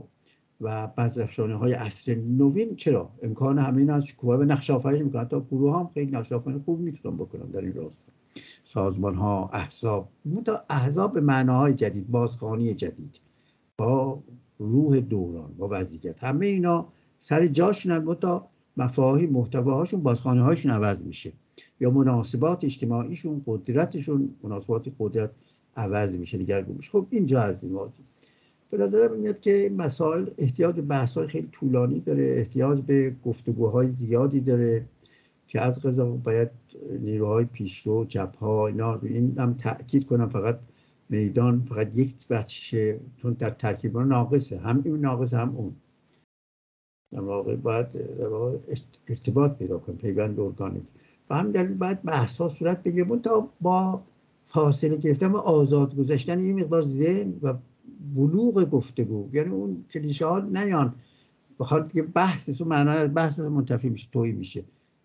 و بذرافشانی های عصر نوین چرا امکان همه این از شکوفا و نقش آفرینی میکنن. حتی گروه هم خیلی نقش آفرینی خوب میتونن بکنن در این راستا. سازمان ها، احزاب، متا احزاب به معناهای جدید، بازخوانی جدید، با روح دوران، با وضعیت، همه اینا سر جاشونن، متا مفاهیم، محتواهاشون، بازخوانی هاشون عوض میشه یا مناسبات اجتماعیشون، قدرتشون، مناسبات قدرت عوض میشه، دیگرگون میشه. خب اینجا از این واضحه. به نظرم میاد که این مسائل احتیاج به بحث‌های خیلی طولانی داره، احتیاج به گفتگوهای زیادی داره که از قضا باید نیروهای پیشرو، جبهه‌ها، اینا رو این هم تأکید کنم. فقط میدان فقط یک بخشه، چون در ترکیب ناقصه، هم این ناقصه هم اون. در واقع باید ارتباط پیدا کنه، پیوند ارگانیک. و هم دلیل باید بحث‌ها صورت بگیره تا با فاصله گرفتن و آزاد گذاشتن این مقدار ذهن و بلوغ گفتگو، یعنی اون کلیشه ها نیان بخاطر که بحث اون معنا بحث منتفی میشه، تویی میشه.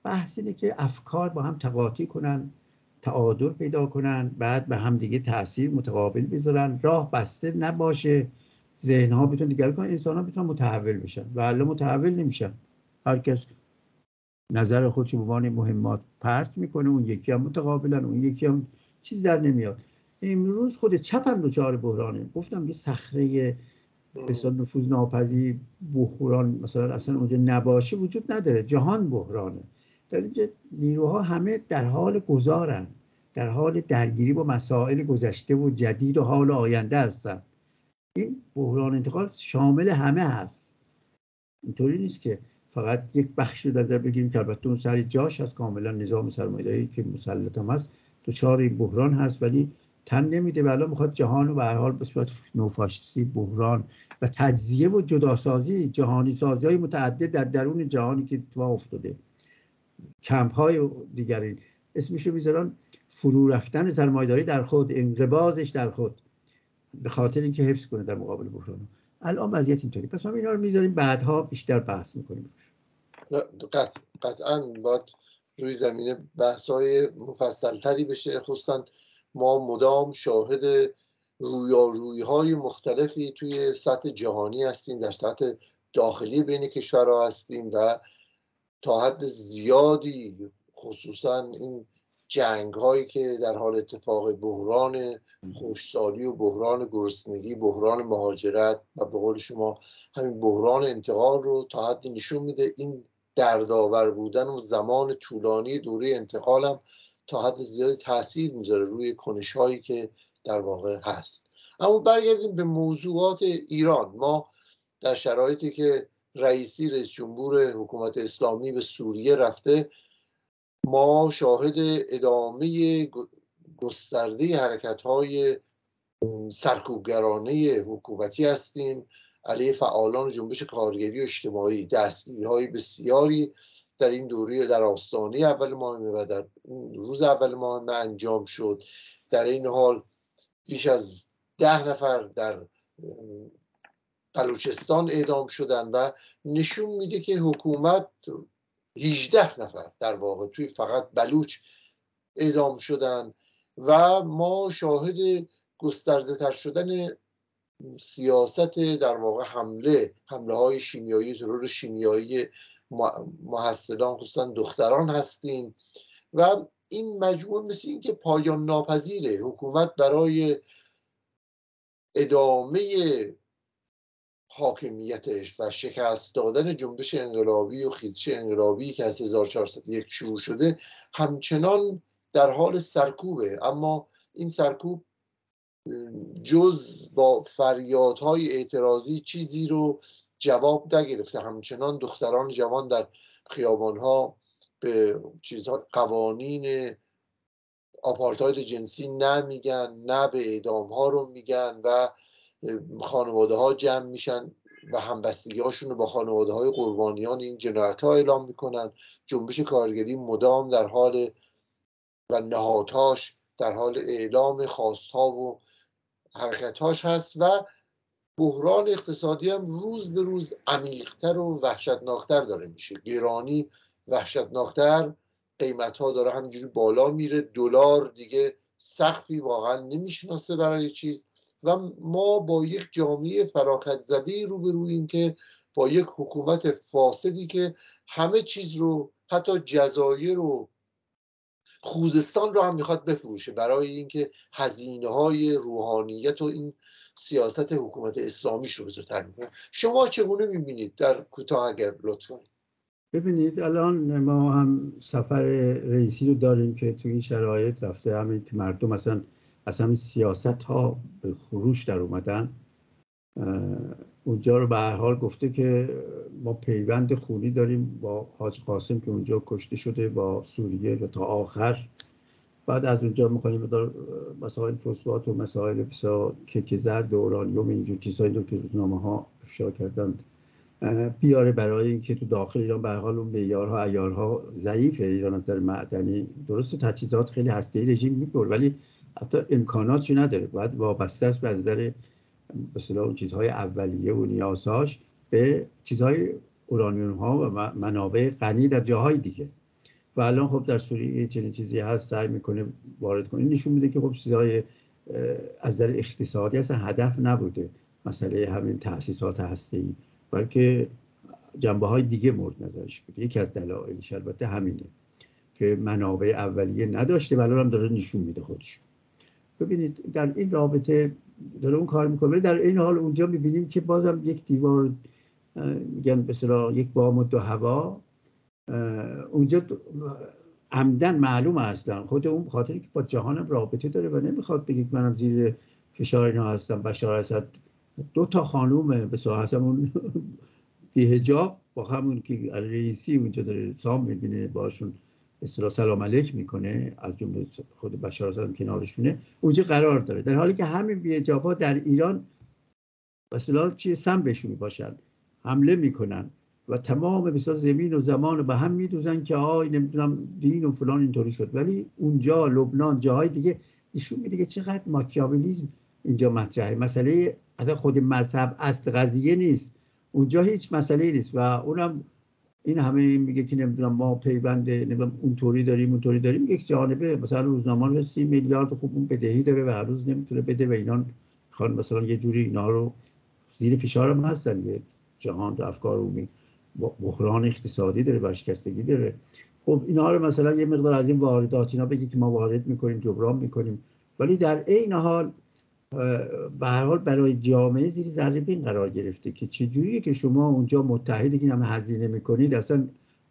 بحث اینه که افکار با هم تقاطی کنن، تعادل پیدا کنن، بعد به هم دیگه تأثیر متقابل بذارن، راه بسته نباشه، ذهن ها بتونن دیگر کنن، انسان ها بتونن متحول بشن. و الا متحول نمیشن، هر کس نظر خودش به عنوان مهمات پرت میکنه، اون یکی هم متقابلا، اون یکی هم چیز در نمیاد. امروز خود چپ هم دوچار بحرانه. گفتم یه صخره بسیار نفوذ ناپذیر بحران مثلا اصلا اونجا نباشه وجود نداره، جهان بحرانه. در اینجا نیروها همه در حال گذارن، در حال درگیری با مسائل گذشته و جدید و حال آینده هستن. این بحران انتقال شامل همه هست، اینطوری نیست که فقط یک بخش رو در نظر بگیریم که البته اون سر جاش هست، کاملا نظام سرمایه‌داری که مسلط هم هست دچار این بحران هست، ولی تن نمیده و الان میخواد جهان رو به هر حال به صورت نوفاشیستی، بحران و تجزیه و جداسازی، جهانی سازی های متعدد در درون جهانی که اتفاق افتاده، کمپ های دیگری اسمش رو میذارن فرو رفتن سرمایه‌داری در خود، انقباضش در خود، به خاطر اینکه حفظ کنه در مقابل بحران. الان وضعیت اینطوری، پس ما اینا رو میذاریم بعدها بیشتر بحث میکنیم روش. قطع قطعاً باید روی زمینه بحث‌های مفصل‌تری بشه، خصوصاً ما مدام شاهد رویارویی‌های مختلفی توی سطح جهانی هستیم، در سطح داخلی بین کشورها هستیم و تا حد زیادی خصوصاً این جنگ هایی که در حال اتفاق، بحران خشکسالی و بحران گرسنگی، بحران مهاجرت و به قول شما همین بحران انتقال رو تا حد نشون میده. این دردآور بودن و زمان طولانی دوره انتقال هم تا حد زیادی تاثیر میذاره روی کنش هایی که در واقع هست. اما برگردیم به موضوعات ایران. ما در شرایطی که رئیسی رئیس جمهور حکومت اسلامی به سوریه رفته، ما شاهد ادامه گسترده حرکت‌های سرکوبگرانه حکومتی هستیم علیه فعالان جنبش کارگری و اجتماعی. دستگیری‌های بسیاری در این دوره در آستانه اول ماه مه و در روز اول ماه مه انجام شد. در این حال بیش از ده نفر در بلوچستان اعدام شدن و نشون میده که حکومت هجده نفر در واقع توی فقط بلوچ اعدام شدن و ما شاهد گسترده تر شدن سیاست در واقع حمله حمله های شیمیایی، ترور شیمیایی محصلان خصوصا دختران هستیم و این مجموعه مثل این که پایان ناپذیره. حکومت برای ادامه حاکمیتش و شکست دادن جنبش انقلابی و خیزش انقلابی که از هزار و چهارصد و یک شروع شده همچنان در حال سرکوبه. اما این سرکوب جز با فریادهای اعتراضی چیزی رو جواب نگرفته. همچنان دختران جوان در خیابانها به چیزها قوانین آپارتاید جنسی نمیگن، نه به اعدام ها رو میگن و خانواده ها جمع میشن و همبستگی هاشون رو با خانواده های قربانیان این جنایت ها اعلام میکنن. جنبش کارگری مدام در حال و نهادهاش در حال اعلام خواستها و حرکتهاش هست و بحران اقتصادی هم روز به روز عمیق‌تر و وحشتناکتر داره میشه. گرانی وحشتناکتر، قیمت ها داره همینجوری بالا میره، دلار دیگه سقفی واقعا نمیشناسه برای چیز و ما با یک جامعه فراخت زده روبروییم که با یک حکومت فاسدی که همه چیز رو حتی جزایر و خوزستان رو هم میخواد بفروشه برای اینکه هزینه های روحانیت و این سیاست حکومت اسلامی رو بذاره تامین کنه. شما چگونه میبینید در کوتاه اگر لطفا؟ ببینید الان ما هم سفر رئیسی رو داریم که تو این شرایط رفته، همین که مردم مثلا از همین سیاست ها به خروش در اومدن. اونجا رو به هر حال گفته که ما پیوند خونی داریم با حاج قاسم که اونجا کشته شده، با سوریه و تا آخر. بعد از اونجا می‌خوایم بدار مسائل فسفات و مسائل بسیار کیک زرد و اورانیوم اینجور چیزایی رو که روزنامه‌ها افشا کردند بیاره برای اینکه تو داخل ایران به هر حال اون معیارها عیارها ضعیفه. ایران از نظر معدنی درسته تجهیزات خیلی هسته‌ای رژیم می‌کنه ولی حتی امکاناتش نداره، باید وابسته است به نظر به اصطلاح اون چیزهای اولیه و نیازهاش به چیزهای اورانیوم ها و منابع غنی در جاهای دیگه. و الان خب در سوریه چنین چیزی هست سعی میکنه وارد کنه. نشون میده که خب چیزای از نظر اقتصادی اصلا هدف نبوده مسئله همین تأسیسات هسته‌ای، بلکه جنبه های دیگه مورد نظرش بوده. یکی از دلایلش البته همینه که منابع اولیه نداشته و الان هم داره نشون میده خودش. ببینید در این رابطه داره اون کار میکنه، در این حال اونجا میبینیم که بازم یک دیوار، میگن به اصطلاح یک بام و دو هوا، اونجا عمدن معلومه اصلا خود اون خاطری که با جهانم رابطه داره و نمیخواد بگید منم زیر فشار اینا هستم. بشار اسد دو تا خانومه به صحت همون بی‌حجاب با همون که رئیسی اونجا داره سام میبینه باشون اصطلاح سلام علیک میکنه، از جمله خود بشار اسد کنارشونه، اونجا قرار داره، در حالی که همین بی‌حجاب‌ها در ایران اصطلاح چیه سم بهشون میباشن، حمله میکنن و تمام بسیار زمین و زمان رو به هم میدوزن که آی نمیدونم دین و فلان اینطوری شد. ولی اونجا لبنان جاهای دیگه نشون میده که چقدر ماکیاولیسم اینجا مطرحه. مسئله اصلا خود مذهب اصل قضیه نیست، اونجا هیچ مسئله نیست و اونم این همه میگه که نمیدونم ما پیوند نمیدونم اونطوری داریم اونطوری داریم، یک جانبه مثلا روزنامه سی میلیارد خوب اون بدهی داره و هر روز نمیتونه بده و اینا خان مثلا یه جوری اینا رو زیر فشار هم هستن. یه جهان تو افکار عمومی بحران اقتصادی داره، ورشکستگی داره. خب اینا رو مثلا یه مقدار از این واردات اینا بگی که ما وارد میکنیم جبران میکنیم، ولی در این حال به هر حال برای جامعه زیر ذره بین قرار گرفته که چجوریه که شما اونجا متحد این همه هزینه میکنید. اصلا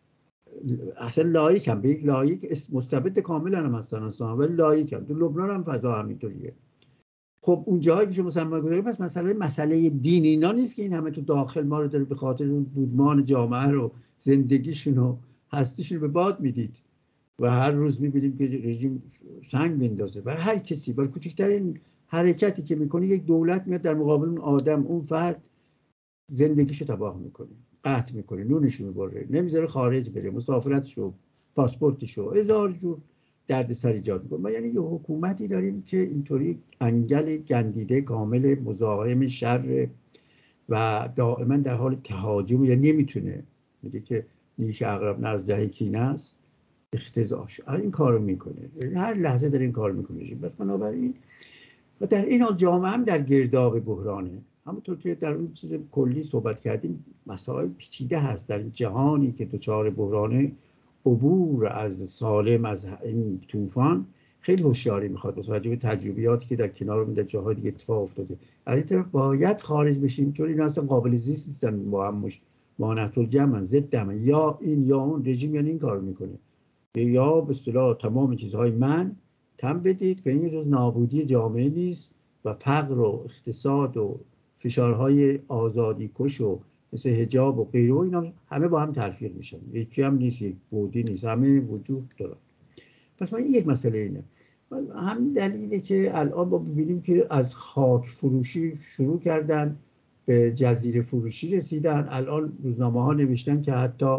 اصلا لایک هم به یک لایک مستبد کاملا هم هستن اصلا، ولی لایک هم تو لبنان هم فضا همینطوریه. خب اون جایی که شما سرمایه گذاری، پس مسئله مسئله دین اینا نیست که این همه تو داخل ما رو داره به خاطر اون دودمان جامعه رو زندگیشون و هستیشون رو به باد میدید و هر روز میبینیم که رژیم سنگ میندازه برای هر کسی. برای کوچکترین حرکتی که میکنه یک دولت میاد در مقابل اون آدم، اون فرد زندگیشو تباه میکنه، قطع میکنه، نونشو میبره، نمیذاره خارج بره، مسافرتشو، پاسپورتشو، هزار جور دردسر ایجاد میکنه. یعنی یه حکومتی داریم که اینطوری انگل گندیده کامل مزاحم شر و دائما در حال تهاجم، یا نمیتونه، میگه که نیش عقرب نزدیک کینه است اختزاش، این کارو میکنه، هر لحظه داره این کار میکنه. بس بنابراین و در این حال جامعه هم در گرداب بحرانه. همونطور که در اون چیز کلی صحبت کردیم، مسائل پیچیده هست در جهانی که دچار بحرانه. عبور از سالم از این طوفان خیلی هوشیاری میخواد با توجه به تجربیاتی که در کنار در جاهای دیگه اتفاق افتاده. از این طرف باید خارج بشیم چون اینا اصلا قابل زیست نیستن، با هم مش مانعت الجمع ضد هم، یا این یا اون رژیم یعنی این کار میکنه، یا به اصطلاح تمام چیزهای من تم بدید که این روز نابودی جامعه نیست و فقر و اقتصاد و فشارهای آزادی کش و مثل حجاب و غیره و اینا همه با هم تلفیق میشن، یکی هم نیست، یک بودی نیست، همه وجود دارن. پس من یک مسئله اینه، همین دلیله که الان ما ببینیم که از خاک فروشی شروع کردن به جزیره فروشی رسیدن. الان روزنامه ها نوشتن که حتی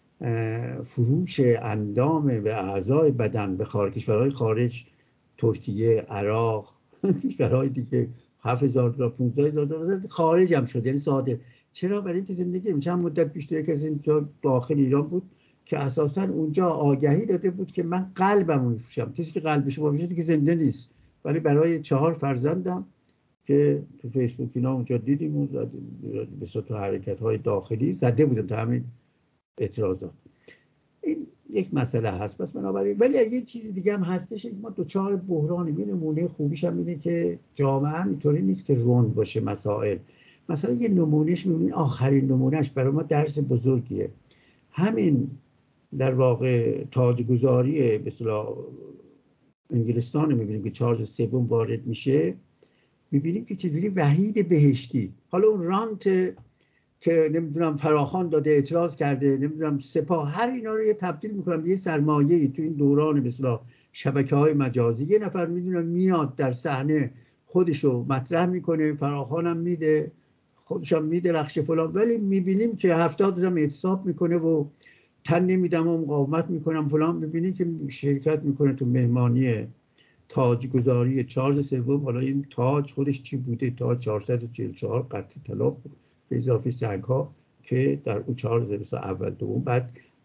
فروش اندام و اعضای بدن به خارج کشورهای خارج، ترکیه، عراق، کشورهای دیگه هفت هزار دلار پانزده هزار دلار خارج هم شد، یعنی صادر. چرا؟ برای اینکه زندگی چند مدت پیش یک از اینجا داخل ایران بود که اساسا اونجا آگهی داده بود که من قلبمو میفروشم. کسی که قلبش باشه دیگه زنده نیست، ولی برای چهار فرزندم که تو فیسبوک اینا اونجا دیدیم و به صورت حرکت‌های داخلی زده بودم تا همین اعتراضات. این یک مسئله هست. پس بنابراین ولی یه چیز دیگه هم هستش، ما دوچار بحرانیم. این نمونه خوبیش هم اینه که جامعه هم اینطوری نیست که روند باشه مسائل. مثلا یه نمونهش میبینید، آخرین نمونهش برای ما درس بزرگیه. همین در واقع تاجگذاری به اصطلاح انگلستان میبینیم که چارلز سوم وارد میشه، میبینیم که چجوری وحید بهشتی، حالا اون رانت که نمیدونم فراخوان داده اعتراض کرده، نمیدونم سپاه، هر اینا رو یه تبدیل میکنم به یه سرمایه‌ای تو این دوران مثلا شبکه‌های مجازی. یه نفر میدونم میاد در صحنه خودشو مطرح میکنه، فراخوان هم میده، خودش هم میده رخش فلان، ولی میبینیم که هفتاد هم اعتصاب میکنه و تن نمیدم و مقاومت میکنم فلان. میبینی که شرکت میکنه تو مهمانی تاجگذاری چارلز سوم. حالا این تاج خودش چی بوده؟ تاج چهارصد و چهل و چهار قطعه طلا به اضافه سنگ ها که در اون چهارلز اول دوم بعد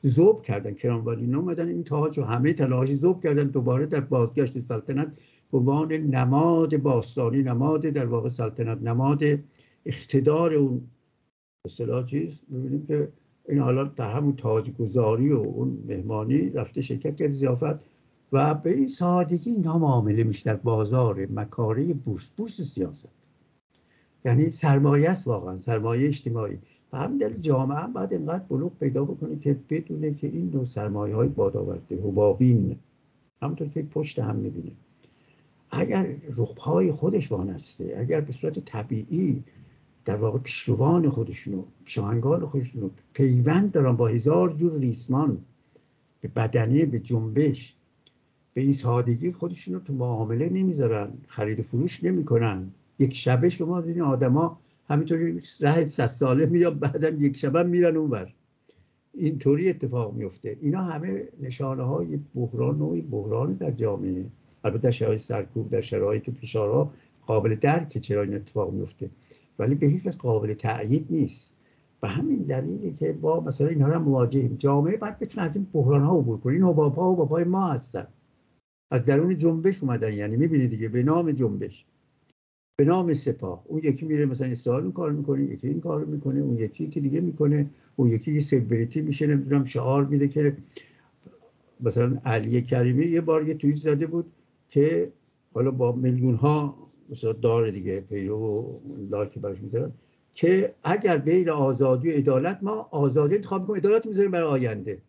ذوب کردن. کرانوالیون اومدن این تاج و همه تلاش ذوب کردن دوباره در بازگشت سلطنت به عنوان نماد باستانی، نماد در واقع سلطنت، نماد اقتدار اون اصطلاح چیز. ببینیم که این حالا در همون تاجگذاری و اون مهمانی رفته شرکت کرد ضیافت و به این سادگی اینا معامله میشه در بازار مکاره بورس، بورس سیاست. یعنی سرمایه است، واقعا سرمایه اجتماعی. و همین دلیل جامعه هم باید اینقدر بلوغ پیدا بکنه که بدونه که این نوع سرمایه های بادآورده حبابین همونطور که پشت هم میبینه اگر رخهای خودش وانسته، اگر به صورت طبیعی در واقع پیشروان خودشونو، شاهنگان خودشونو پیوند دارن با هزار جور ریسمان به بدنه، به جنبش، به این سادگی خودشونو تو معامله نمیذارن، خرید و فروش نمیکنن. یک شبه شما دیدین آدما همینطوری راه صد ساله میاد بعدم یک شبه میرن اونور، اینطوری اتفاق میفته. اینا همه نشانه های بحران، نوعی بحران در جامعه. البته در شرایط سرکوب، در شرایط فشارها قابل درکه چرا این اتفاق میفته، ولی به هیچ وجه قابل تأیید نیست. و همین دلیلی که با مثلا اینها رو مواجهیم. جامعه باید بتونه از این بحران ها عبور کنه. این حباب ها حباب های ما هستن، از درون جنبش اومدن. یعنی میبینید دیگه، به نام جنبش، به نام سپاه، اون یکی میره مثلا استعار این کار میکنه، یکی این کار میکنه، اون یکی که دیگه میکنه، اون یکی یه سلبریتی میشه نمیدونم شعار میده که مثلا علی کریمی یه بار یه توییت زده بود که حالا با میلیون ها مثلا داره دیگه پیرو و لایک براش میذارن که اگر بین آزادی و عدالت ما آزادی انتخاب میکنیم، عدالت میذاریم برای آینده.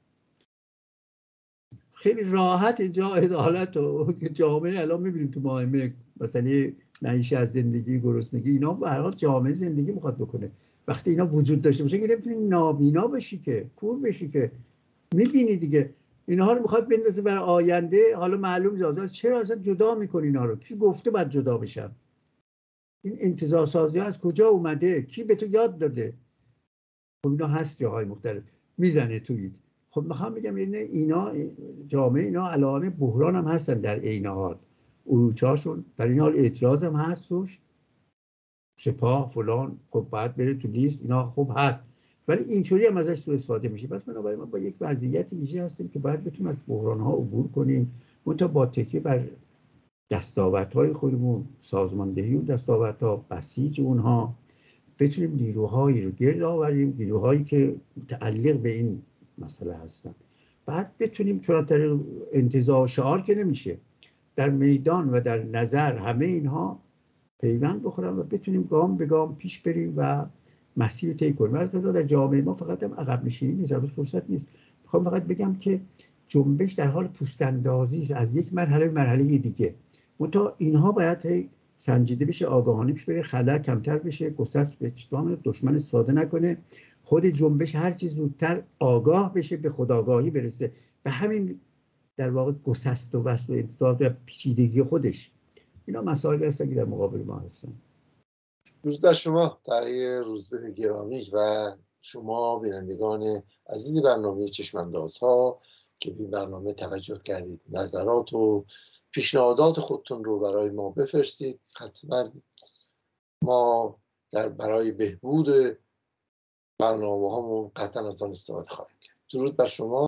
خیلی راحت اینجا عدالت و جامعه الان میبینیم تو معامله مثلا معیشت از زندگی، گرسنگی، اینا به هر حال جامعه زندگی میخواد بکنه. وقتی اینا وجود داشته باشه که نمیتونی نابینا بشی، که کور بشی، که میبینی دیگه اینها رو میخواد بندازه برای آینده. حالا معلوم زاده چرا اصلا جدا میکنی اینا رو؟ کی گفته باید جدا بشن؟ این انتزاع سازی از کجا اومده؟ کی به تو یاد داده؟ خب اینا هست جاهای مختلف میزنه توییت. خب میخوام بگم اینه اینا جامعه اینا علائم بحران هم هستن در عین حال. اروچه‌هاشون در این حال اعتراض هم هست توش، سپاه فلان خب باید بره تو لیست، اینا خوب هست، ولی اینطوری هم ازش سوء استفاده میشه. پس بنابراین ما با یک وضعیت ویژه هستیم که باید بتونیم از بحران ها عبور کنیم، منتها با تکیه بر دستاوردهای خودمون، سازماندهی و دستاوردها، بسیج اونها، بتونیم نیروهایی رو گرد آوریم، نیروهایی که متعلق به این مسئله هستن. بعد بتونیم چون در انتزاع شعار که نمیشه، در میدان و در نظر همه اینها پیوند بخورن و بتونیم گام به گام پیش بریم و مسیر رو طی کنیم. از قضا در جامعه ما فقط هم عقب نشینی نیست، البته فرصت نیست. میخوام فقط بگم که جنبش در حال پوست‌اندازی است از یک مرحله به مرحله دیگه. منتها اینها باید سنجیده بشه، آگاهانه پیش بره، خلا کمتر بشه، گسست به چشمان دشمن استفاده نکنه. خود جنبش هر چیز زودتر آگاه بشه، به خودآگاهی برسه، به همین در واقع گسست و وصل و انتظار و پیچیدگی خودش. اینا مسائل هستن که در مقابل ما هستن. روز در شما تهیه روزبه گرامی و شما بینندگان عزیز برنامه چشماندازها که به برنامه توجه کردید. نظرات و پیشنهادات خودتون رو برای ما بفرستید، حتما ما در برای بهبود برنامه هامون قطعا از آن استفاده خواهیم کرد. درود بر شما.